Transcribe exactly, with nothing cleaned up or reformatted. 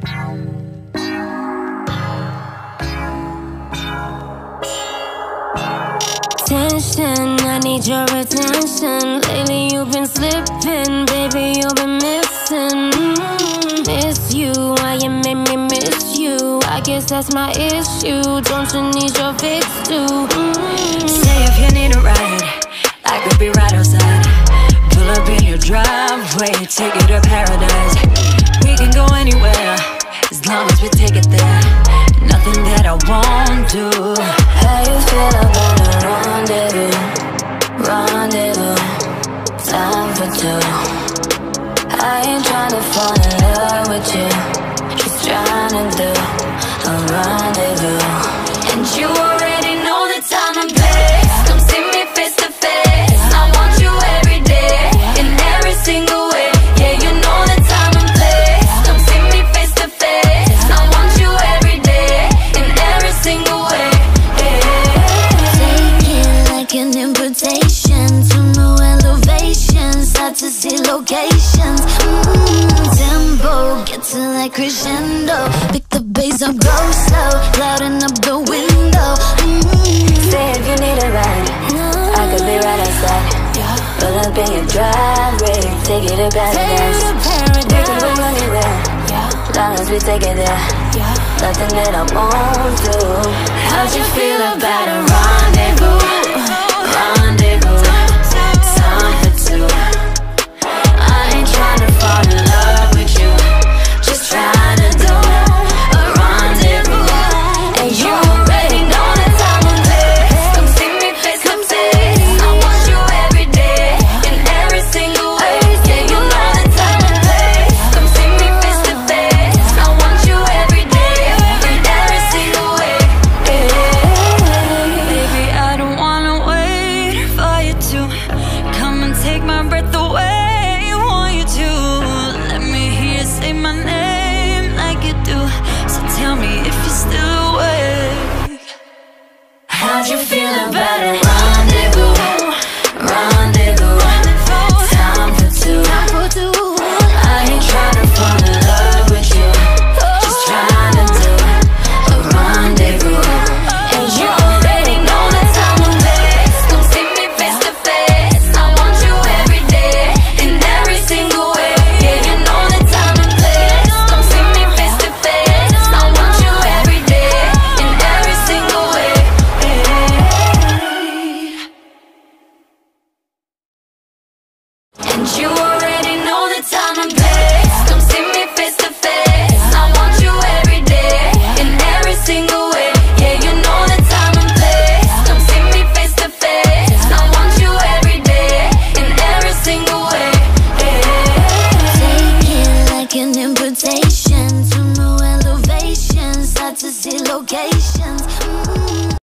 Attention, I need your attention. Lately you've been slipping, baby, you've been missing. mm, Miss you, why you made me miss you? I guess that's my issue, don't you need your fix too? mm. Say if you need a ride, I could be right outside. Pull up in your driveway, take you to paradise. We can go anywhere, as long as we take it there. Nothing that I won't do. How you feel about a rendezvous? Rendezvous, time for two. I ain't tryna fall in love with you, just tryna do a rendezvous. And you already know the time and place. Come see me face to face. I want you every day, in every single way. Yeah, you know the time and place. Come see me face to face. I want you every day, in every single way. Take it like an invitation to new elevations, out to see locations. mm, Tempo, get to like crescendo. Pick the bass up, go slow, louding up the window. mm. Say if you need a ride, I could be right outside. Pull up in your driveway, take you to paradise. We can go anywhere, long as we take it there. Nothing that I won't do. How'd you feel about a rendezvous? Rendezvous, time for two. I ain't tryna fall in love with you, just tryna do a rendezvous. And you already know the time and place. Come see me face to face. I want you every day, in every single way. Yeah, you know the time and place. Come see me face to face. I want you every day, in every single way. Baby, I don't wanna wait for you to come and take my breath away. Want you to let me hear you say my name like you do. So tell me if you're still awake. How'd you feel about a rendezvous? Rendezvous, time for two. I ain't tryna fall in love with you, just tryna do a rendezvous. And you already know the time and place. Come see me face to face. I want you every day, in every single way. Yeah, you know the time and place. Come see me face to face. I want you every day, in every single way. And you already know the time and place. Come see me face to face. I want you every day, in every single way. Yeah, you know the time and place. Come see me face to face. I want you every day, in every single way. Take it like an invitation to new elevations, out to see locations. mm.